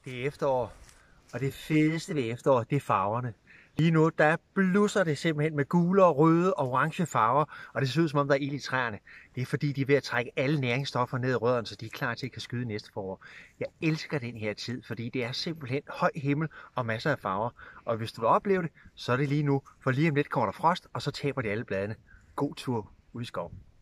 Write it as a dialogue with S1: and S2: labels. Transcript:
S1: Det er efterår, og det fedeste ved efterår, det er farverne. Lige nu, der blusser det simpelthen med gule og røde og orange farver, og det ser ud som om, der er ild i træerne. Det er fordi, de er ved at trække alle næringsstoffer ned i rødderne, så de er klar til at kan skyde næste forår. Jeg elsker den her tid, fordi det er simpelthen høj himmel og masser af farver. Og hvis du vil opleve det, så er det lige nu, for lige om lidt kommer der frost, og så taber de alle bladene. God tur ud i skoven.